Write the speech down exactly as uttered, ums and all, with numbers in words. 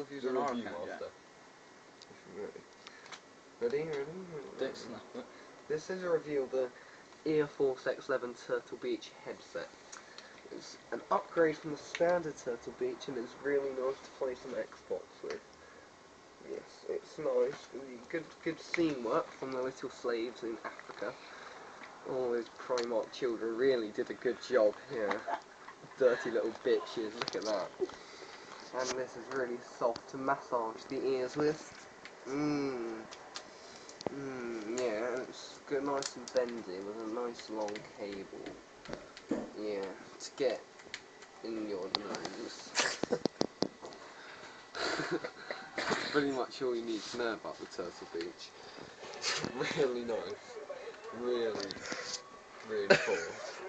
reviews The on our review account, master. Jack? Ready? Ready? Ready? Don't snap it. This is a review of the Ear Force X eleven Turtle Beach headset. It's an upgrade from the standard Turtle Beach and it's really nice to play some Xbox with. Yes, it's nice. Good, good scene work from the little slaves in Africa. All those Primark children really did a good job here. Dirty little bitches, look at that. And this is really soft to massage the ears with. Mmm. Mmm, yeah, and it's good, nice and bendy with a nice long cable. Yeah, to get in your nose. That's pretty much all you need to know about the Turtle Beach. Really nice. Really, really cool.